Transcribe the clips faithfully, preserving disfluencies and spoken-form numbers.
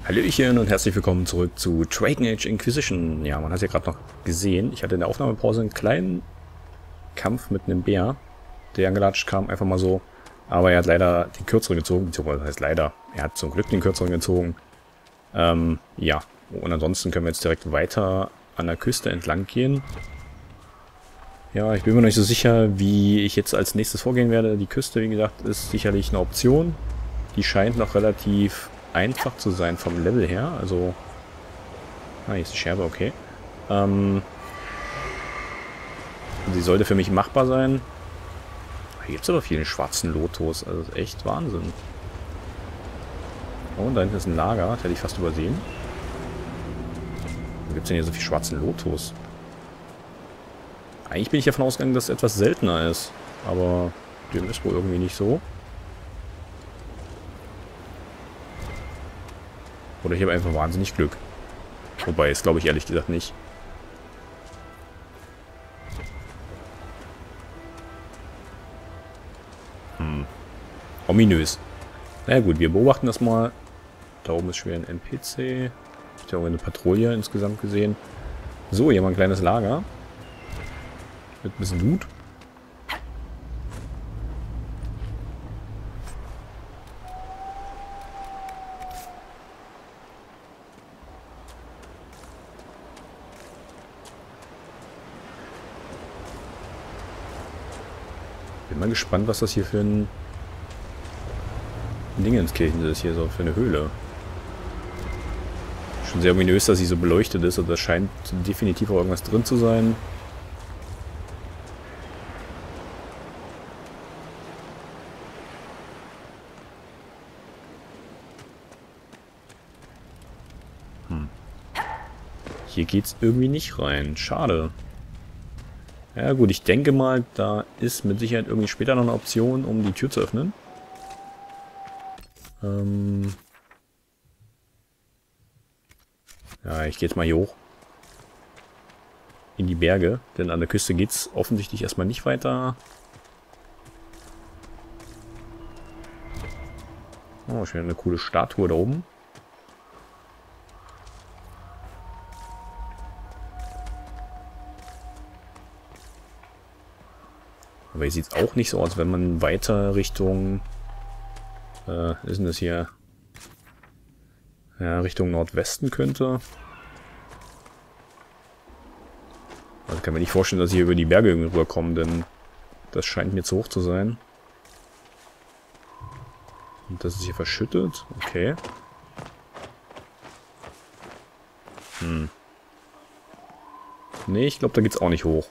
Hallöchen und herzlich willkommen zurück zu Dragon Age Inquisition. Ja, man hat ja gerade noch gesehen, ich hatte in der Aufnahmepause einen kleinen Kampf mit einem Bär, der angelatscht kam, einfach mal so. Aber er hat leider den kürzeren gezogen, beziehungsweise das heißt leider, er hat zum Glück den kürzeren gezogen. Ähm, ja, und ansonsten können wir jetzt direkt weiter an der Küste entlang gehen. Ja, ich bin mir noch nicht so sicher, wie ich jetzt als nächstes vorgehen werde. Die Küste, wie gesagt, ist sicherlich eine Option. Die scheint noch relativ einfach zu sein vom Level her. Also, ah, hier ist die Scherbe, okay. Ähm, sie sollte für mich machbar sein. Hier gibt es aber vielen schwarzen Lotus. Also, das ist echt Wahnsinn. Oh, und da hinten ist ein Lager. Das hätte ich fast übersehen. Wo gibt es denn hier so viel schwarzen Lotus? Eigentlich bin ich davon ausgegangen, dass es etwas seltener ist. Aber dem ist wohl irgendwie nicht so. Oder ich habe einfach wahnsinnig Glück. Wobei, das glaube ich ehrlich gesagt nicht. Hm. Ominös. Na ja, gut, wir beobachten das mal. Da oben ist schwer ein N P C. Ich habe eine Patrouille insgesamt gesehen. So, hier haben wir ein kleines Lager. Mit ein bisschen Loot. Bin mal gespannt, was das hier für ein Dingenskirchen ist, hier so für eine Höhle. Schon sehr ominös, dass sie so beleuchtet ist, und da scheint definitiv auch irgendwas drin zu sein. Hm. Hier geht's irgendwie nicht rein. Schade. Ja gut, ich denke mal, da ist mit Sicherheit irgendwie später noch eine Option, um die Tür zu öffnen. Ähm ja, ich gehe jetzt mal hier hoch. In die Berge, denn an der Küste geht's offensichtlich erstmal nicht weiter. Oh, schon eine coole Statue da oben. Aber hier sieht es auch nicht so aus, wenn man weiter Richtung... Äh, ist denn das hier? Ja, Richtung Nordwesten könnte. Also kann mir nicht vorstellen, dass ich hier über die Berge rüberkomme, denn das scheint mir zu hoch zu sein. Und das ist hier verschüttet. Okay. Hm. Nee, ich glaube, da geht's auch nicht hoch.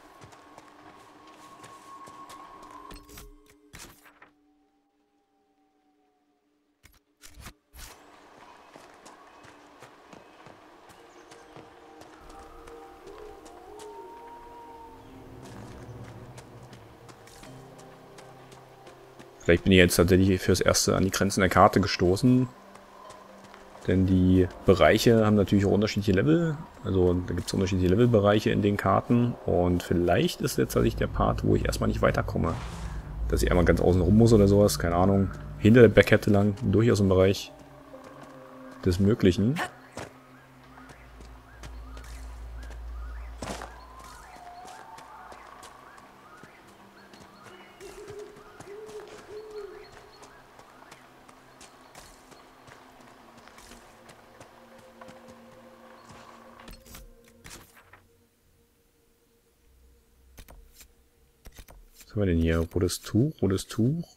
Vielleicht bin ich jetzt tatsächlich fürs Erste an die Grenzen der Karte gestoßen. Denn die Bereiche haben natürlich auch unterschiedliche Level. Also da gibt es unterschiedliche Levelbereiche in den Karten. Und vielleicht ist jetzt tatsächlich der Part, wo ich erstmal nicht weiterkomme. Dass ich einmal ganz außen rum muss oder sowas. Keine Ahnung. Hinter der Bergkette lang. Durchaus im Bereich des Möglichen. Was haben wir denn hier? Rotes Tuch, rotes Tuch.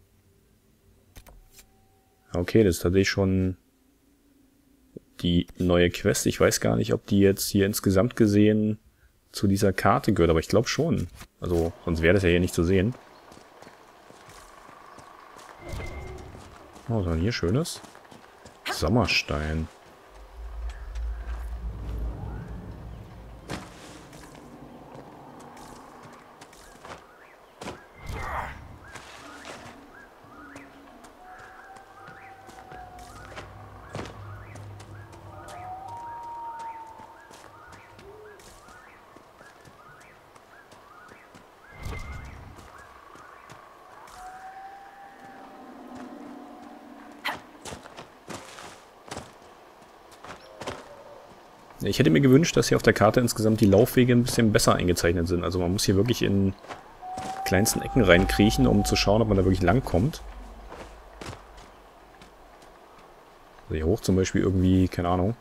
Okay, das ist tatsächlich schon die neue Quest. Ich weiß gar nicht, ob die jetzt hier insgesamt gesehen zu dieser Karte gehört, aber ich glaube schon. Also, sonst wäre das ja hier nicht zu sehen. Oh, was war denn hier Schönes? Sommerstein. Ich hätte mir gewünscht, dass hier auf der Karte insgesamt die Laufwege ein bisschen besser eingezeichnet sind. Also man muss hier wirklich in kleinsten Ecken reinkriechen, um zu schauen, ob man da wirklich lang kommt. Also hier hoch zum Beispiel irgendwie, keine Ahnung.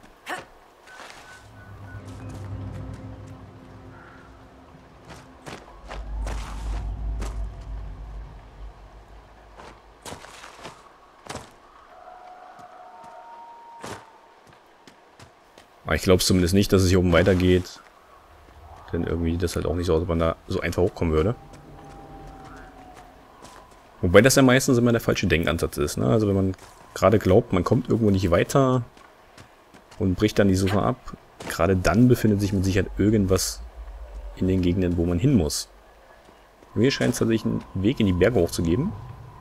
Aber ich glaube zumindest nicht, dass es hier oben weitergeht. Denn irgendwie sieht das halt auch nicht so aus, als ob man da so einfach hochkommen würde. Wobei das ja meistens immer der falsche Denkansatz ist, ne? Also wenn man gerade glaubt, man kommt irgendwo nicht weiter und bricht dann die Suche ab, gerade dann befindet sich mit Sicherheit irgendwas in den Gegenden, wo man hin muss. Mir scheint es tatsächlich einen Weg in die Berge hochzugeben.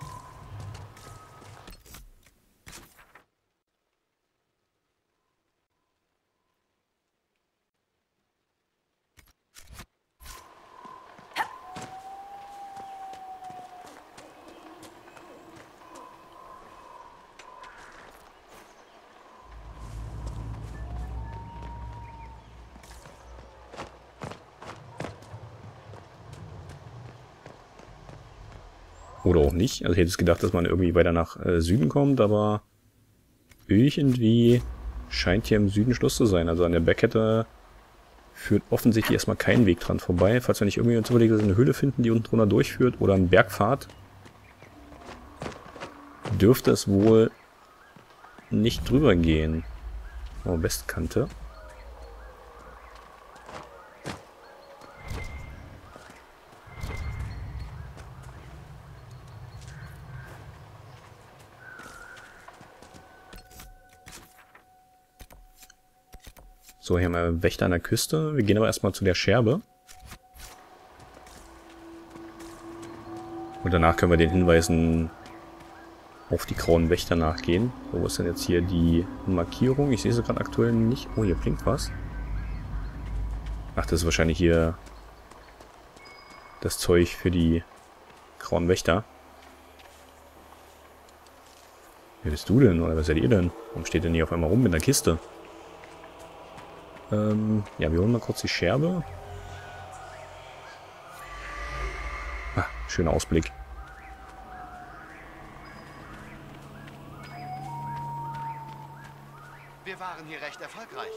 Oder auch nicht. Also ich hätte es gedacht, dass man irgendwie weiter nach äh, Süden kommt, aber irgendwie scheint hier im Süden Schluss zu sein. Also an der Bergkette führt offensichtlich erstmal kein Weg dran vorbei. Falls wir nicht irgendwie uns überlegen, dass wir eine Höhle finden, die unten drunter durchführt, oder einen Bergpfad, dürfte es wohl nicht drüber gehen. Oh, Westkante. So, hier haben wir Wächter an der Küste. Wir gehen aber erstmal zu der Scherbe. Und danach können wir den Hinweisen auf die grauen Wächter nachgehen. So, wo ist denn jetzt hier die Markierung? Ich sehe sie gerade aktuell nicht. Oh, hier blinkt was. Ach, das ist wahrscheinlich hier das Zeug für die grauen Wächter. Wer bist du denn? Oder was seid ihr denn? Warum steht denn hier auf einmal rum in der Kiste? Ähm, ja, wir holen mal kurz die Scherbe. Ah, schöner Ausblick. Wir waren hier recht erfolgreich.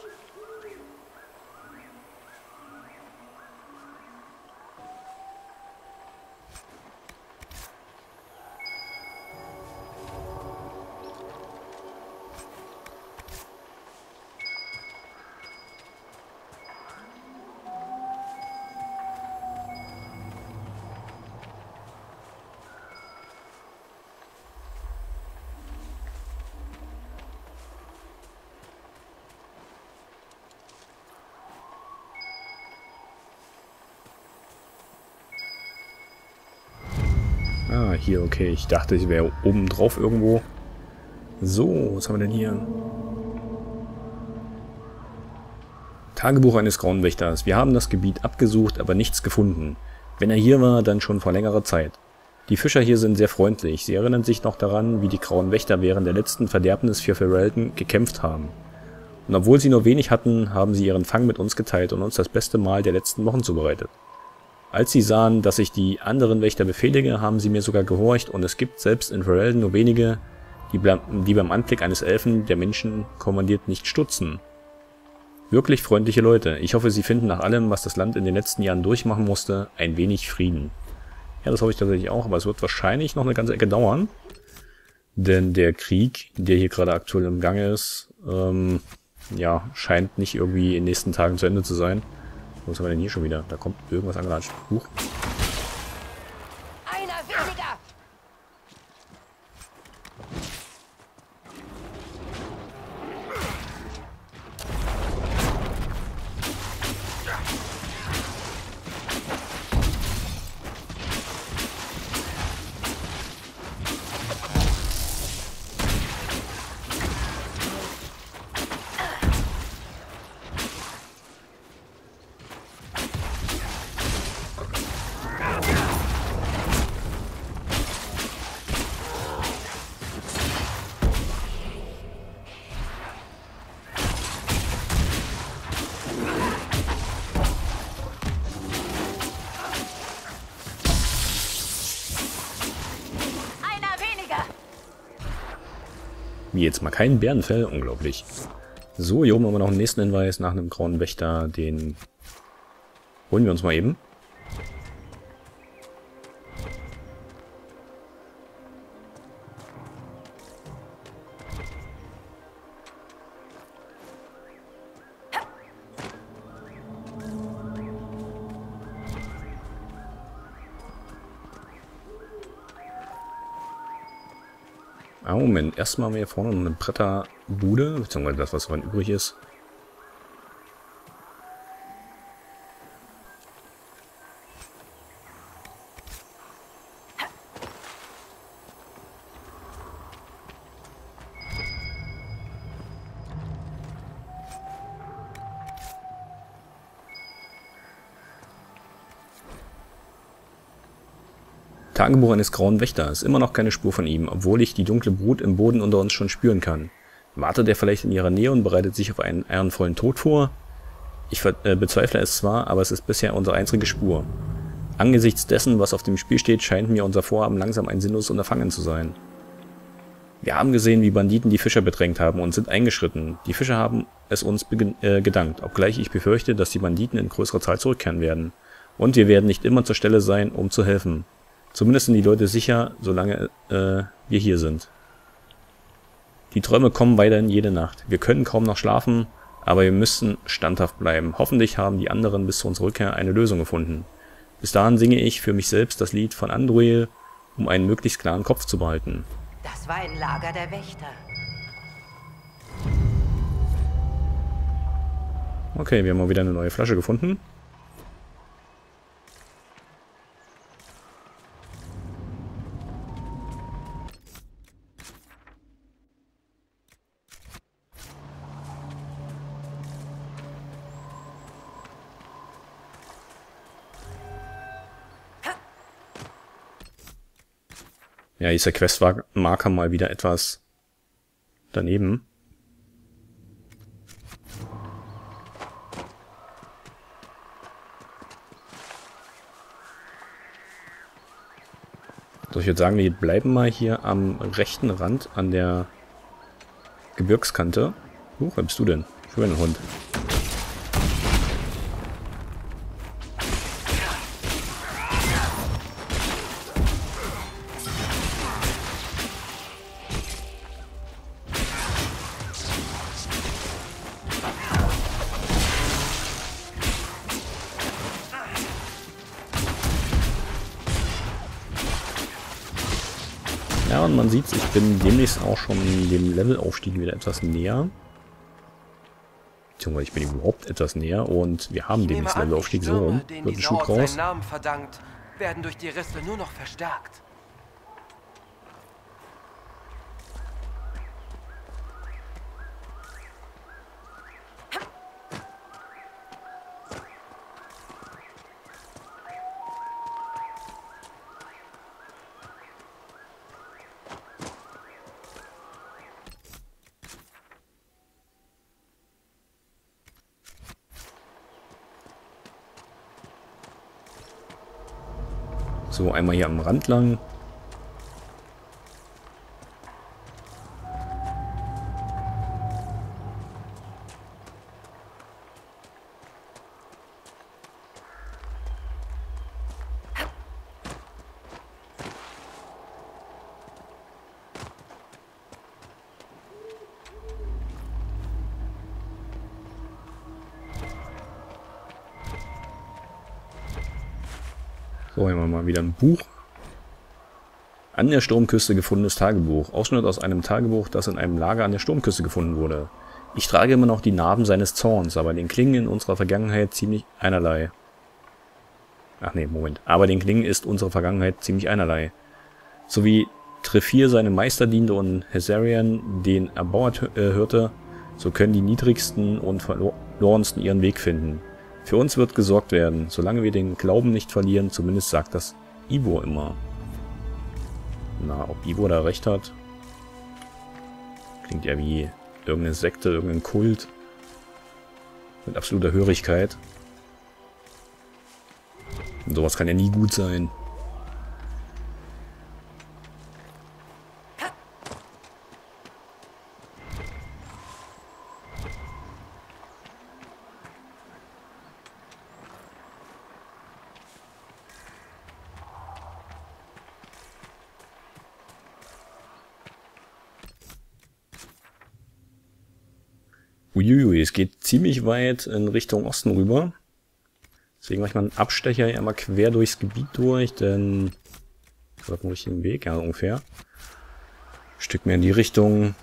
Ah, hier, okay. Ich dachte, ich wäre oben drauf irgendwo. So, was haben wir denn hier? Tagebuch eines Grauen Wächters. Wir haben das Gebiet abgesucht, aber nichts gefunden. Wenn er hier war, dann schon vor längerer Zeit. Die Fischer hier sind sehr freundlich. Sie erinnern sich noch daran, wie die Grauen Wächter während der letzten Verderbnis für Ferelden gekämpft haben. Und obwohl sie nur wenig hatten, haben sie ihren Fang mit uns geteilt und uns das beste Mahl der letzten Wochen zubereitet. Als sie sahen, dass ich die anderen Wächter befehlige, haben sie mir sogar gehorcht, und es gibt selbst in Ferelden nur wenige, die, die beim Anblick eines Elfen, der Menschen kommandiert, nicht stutzen. Wirklich freundliche Leute. Ich hoffe, sie finden nach allem, was das Land in den letzten Jahren durchmachen musste, ein wenig Frieden. Ja, das hoffe ich tatsächlich auch, aber es wird wahrscheinlich noch eine ganze Ecke dauern. Denn der Krieg, der hier gerade aktuell im Gange ist, ähm, ja, scheint nicht irgendwie in den nächsten Tagen zu Ende zu sein. Was haben wir denn hier schon wieder? Da kommt irgendwas angelatscht. Huch. Einer weniger! Wie jetzt mal kein Bärenfell? Unglaublich. So, hier oben haben wir noch einen nächsten Hinweis nach einem grauen Wächter. Den holen wir uns mal eben. Ah, Moment. Erstmal haben wir hier vorne noch eine Bretterbude, beziehungsweise das, was davon übrig ist. Tagebuch eines grauen Wächters. Immer noch keine Spur von ihm, obwohl ich die dunkle Brut im Boden unter uns schon spüren kann. Wartet er vielleicht in ihrer Nähe und bereitet sich auf einen ehrenvollen Tod vor? Ich äh, bezweifle es zwar, aber es ist bisher unsere einzige Spur. Angesichts dessen, was auf dem Spiel steht, scheint mir unser Vorhaben langsam ein sinnloses Unterfangen zu sein. Wir haben gesehen, wie Banditen die Fischer bedrängt haben und sind eingeschritten. Die Fischer haben es uns äh, gedankt, obgleich ich befürchte, dass die Banditen in größerer Zahl zurückkehren werden. Und wir werden nicht immer zur Stelle sein, um zu helfen. Zumindest sind die Leute sicher, solange äh, wir hier sind. Die Träume kommen weiterhin jede Nacht. Wir können kaum noch schlafen, aber wir müssen standhaft bleiben. Hoffentlich haben die anderen bis zu unserer Rückkehr eine Lösung gefunden. Bis dahin singe ich für mich selbst das Lied von Andruil, um einen möglichst klaren Kopf zu behalten. Das war ein Lager der Wächter. Okay, wir haben mal wieder eine neue Flasche gefunden. Ja, hier ist der Questmarker mal wieder etwas daneben. So, ich würde sagen, wir bleiben mal hier am rechten Rand an der Gebirgskante. Huch, wer bist du denn? Schon ein Hund. Ja, und man sieht, ich bin demnächst auch schon dem Levelaufstieg wieder etwas näher. Beziehungsweise ich bin überhaupt etwas näher und wir haben demnächst Levelaufstieg so rum. Wird ein Schub raus. Namen verdankt, werden durch die Risse nur noch verstärkt. So, einmal hier am Rand lang. So, hier haben wir mal wieder ein Buch. An der Sturmküste gefundenes Tagebuch. Ausschnitt aus einem Tagebuch, das in einem Lager an der Sturmküste gefunden wurde. Ich trage immer noch die Narben seines Zorns, aber den Klingen in unserer Vergangenheit ziemlich einerlei. Ach nee, Moment. Aber den Klingen ist unsere Vergangenheit ziemlich einerlei. So wie Treffir seinem Meister diente und Hezarian den Erbauer äh, hörte, so können die niedrigsten und verlorensten ihren Weg finden. Für uns wird gesorgt werden, solange wir den Glauben nicht verlieren, zumindest sagt das Ivor immer. Na, ob Ivor da recht hat? Klingt ja wie irgendeine Sekte, irgendein Kult. Mit absoluter Hörigkeit. Und sowas kann ja nie gut sein. Uiuiui, es geht ziemlich weit in Richtung Osten rüber. Deswegen mache ich mal einen Abstecher hier einmal quer durchs Gebiet durch, denn das ist auf dem richtigen Weg, ja ungefähr. Ein Stück mehr in die Richtung.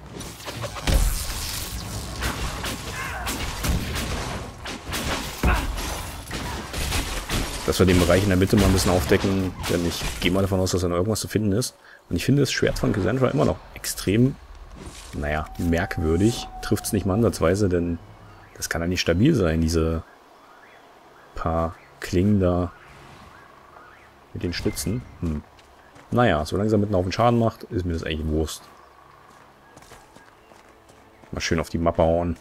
Dass wir den Bereich in der Mitte mal ein bisschen aufdecken, denn ich gehe mal davon aus, dass da noch irgendwas zu finden ist. Und ich finde das Schwert von Cassandra immer noch extrem, naja, merkwürdig. Trifft es nicht mal ansatzweise, denn das kann ja nicht stabil sein, diese paar Klingen da mit den Stützen. Hm. Naja, solange es damit einen Haufen Schaden macht, ist mir das eigentlich Wurst. Mal schön auf die Mappe hauen.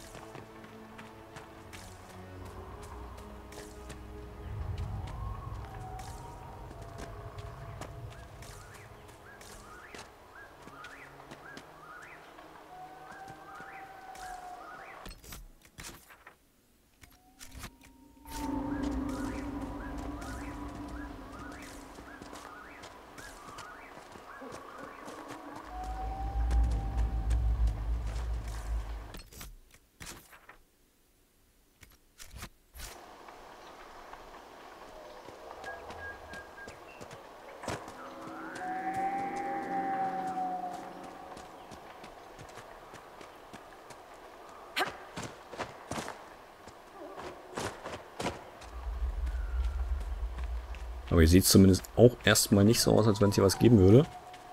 Aber hier sieht es zumindest auch erstmal nicht so aus, als wenn es hier was geben würde.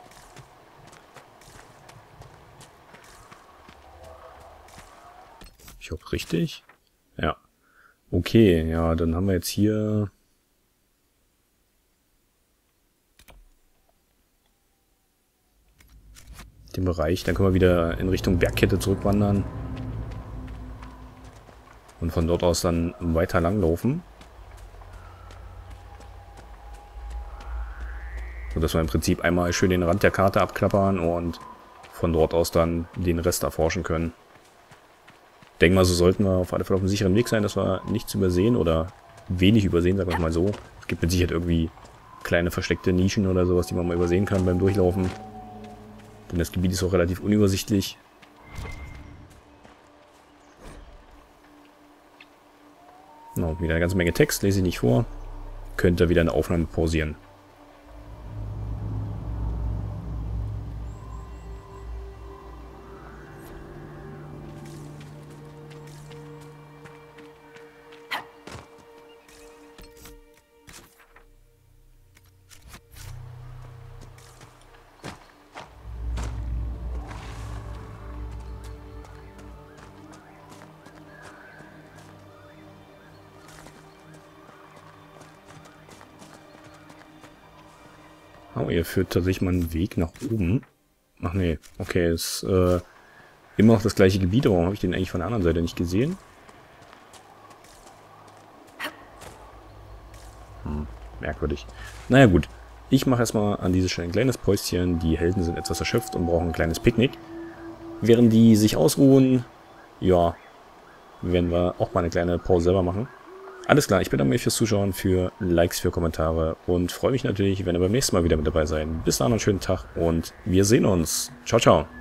Ich hoffe richtig. Ja. Okay, ja, dann haben wir jetzt hier den Bereich. Dann können wir wieder in Richtung Bergkette zurückwandern. Und von dort aus dann weiter langlaufen. Sodass wir im Prinzip einmal schön den Rand der Karte abklappern und von dort aus dann den Rest erforschen können. Ich denke mal, so sollten wir auf alle Fälle auf einem sicheren Weg sein, dass wir nichts übersehen oder wenig übersehen, sagen wir es mal so. Es gibt mit Sicherheit irgendwie kleine versteckte Nischen oder sowas, die man mal übersehen kann beim Durchlaufen. Denn das Gebiet ist auch relativ unübersichtlich. No, wieder eine ganze Menge Text, lese ich nicht vor. Könnt ihr wieder eine Aufnahme pausieren. Oh, ihr führt tatsächlich mal einen Weg nach oben. Ach nee, okay, ist äh, immer noch das gleiche Gebiet, aber warum habe ich den eigentlich von der anderen Seite nicht gesehen? Hm, merkwürdig. Naja gut, ich mache erstmal an dieser Stelle ein kleines Päuschen. Die Helden sind etwas erschöpft und brauchen ein kleines Picknick. Während die sich ausruhen, ja, werden wir auch mal eine kleine Pause selber machen. Alles klar, ich bedanke mich fürs Zuschauen, für Likes, für Kommentare und freue mich natürlich, wenn ihr beim nächsten Mal wieder mit dabei seid. Bis dann, einen schönen Tag und wir sehen uns. Ciao, ciao.